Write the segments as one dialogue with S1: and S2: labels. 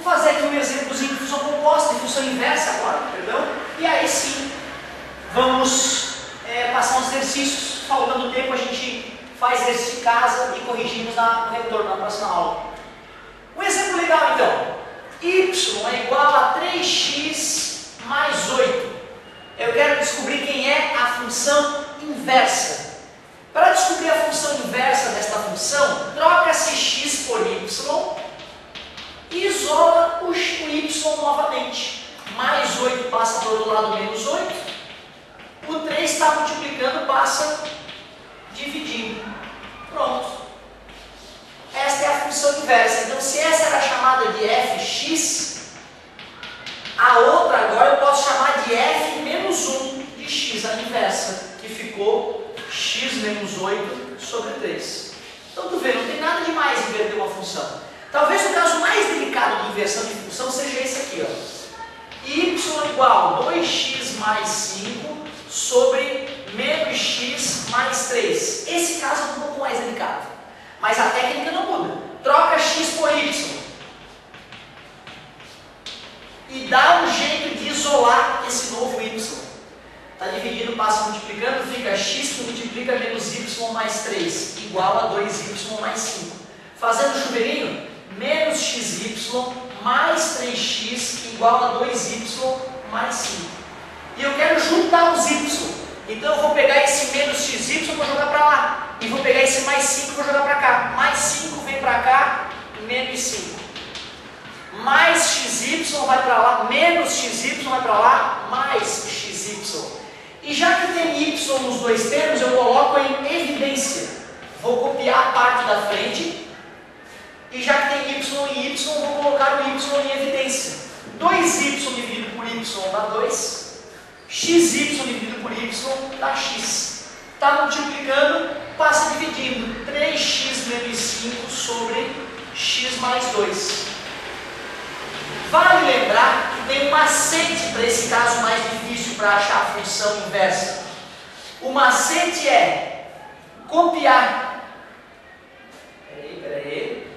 S1: fazer aqui um exemplozinho de função composta, de função inversa agora, perdão, e aí sim vamos passar uns exercícios. Faltando tempo a gente faz exercício de casa e corrigimos no retorno, na próxima aula. Um exemplo legal então, y é igual a 3x mais 8. Eu quero descobrir quem é a função inversa. Para descobrir a função inversa desta função, troca-se x por y e isola o y novamente. Mais 8 passa para o outro lado, menos 8. O 3 está multiplicando, passa dividindo. Pronto. Esta é a função inversa. Então, se essa era chamada de fx, a outra agora eu posso chamar de f menos 1 de x, a inversa, que ficou x menos 8 sobre 3. Então, tu vê, não tem nada demais em inverter uma função. Talvez o caso mais delicado de inversão de função seja esse aqui, ó. Y igual a 2x mais 5 sobre menos x mais 3. Esse caso é um pouco mais delicado, mas a técnica não muda. Troca x por y e dá um jeito de isolar esse novo y. Está dividindo, passa multiplicando, fica x que multiplica menos y mais 3 igual a 2y mais 5. Fazendo chuveirinho, menos xy mais 3x igual a 2y mais 5. E eu quero juntar os y. Então eu vou pegar esse menos xy e vou jogar para lá. E vou pegar esse mais 5 e vou jogar para cá. Mais 5 vem para cá, menos 5. Mais xy vai para lá, menos xy vai para lá, mais xy. E já que tem y nos dois termos, eu coloco em evidência. Vou copiar a parte da frente. E já que tem y e y, vou colocar o y em evidência. 2y dividido por y dá 2. xy dividido por y dá x. Está multiplicando, passa dividindo. 3x menos 5 sobre x mais 2. Vale lembrar que tem um macete para esse caso mais difícil para achar a função inversa. O macete é copiar. Peraí.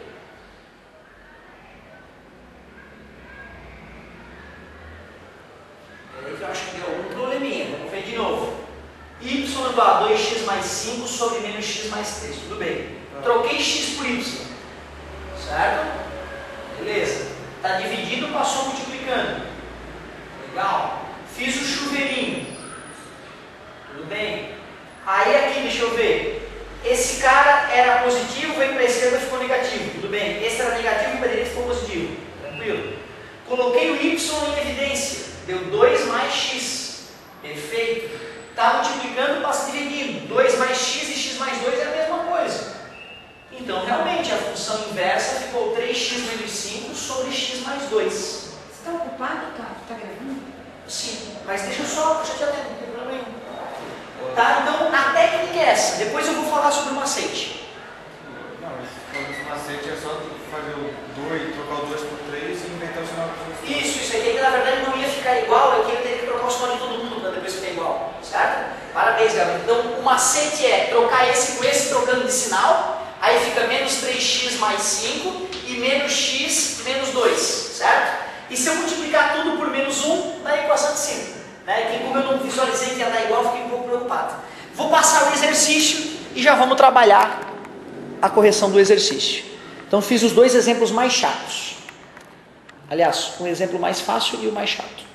S1: Que eu acho que deu algum probleminha. Vamos ver de novo. Y igual a 2x mais 5 sobre menos x mais 3. Tudo bem. Troquei x por y. Certo? Beleza. Está dividindo, passou multiplicando. Legal. Fiz o chuveirinho. Tudo bem. Aí aqui, deixa eu ver. Esse cara era positivo, veio para a esquerda e ficou negativo. Tudo bem. Esse era negativo, para a direita ficou positivo. Tranquilo. Coloquei o y em evidência. Deu 2 mais x. Perfeito. Está multiplicando, passa dividindo. 2 mais x e x mais 2 é a mesma coisa. Então, realmente, a função inversa ficou 3x menos 5 sobre x mais 2.
S2: Você está ocupado? Tá gravando?
S1: Sim, mas deixa eu só, já tem, não tem problema nenhum. Tá? Então, a técnica é essa. Depois eu vou falar sobre o macete.
S3: Não, mas o macete é só fazer o 2, trocar o 2 por 3 e inventar o sinal de
S1: Isso aí que na verdade não ia ficar igual, é que eu teria que trocar o sinal de todo mundo para depois ficar igual, certo? Parabéns, galera. Então, o macete é trocar esse com esse, trocando de sinal. Aí fica menos 3x mais 5 e menos x menos 2, certo? E se eu multiplicar tudo por menos 1, dá a equação de cima. Né? E como eu não visualizei que ia dar igual, fiquei um pouco preocupado. Vou passar o exercício e já vamos trabalhar a correção do exercício. Então fiz os dois exemplos mais chatos. Aliás, um exemplo mais fácil e o mais chato.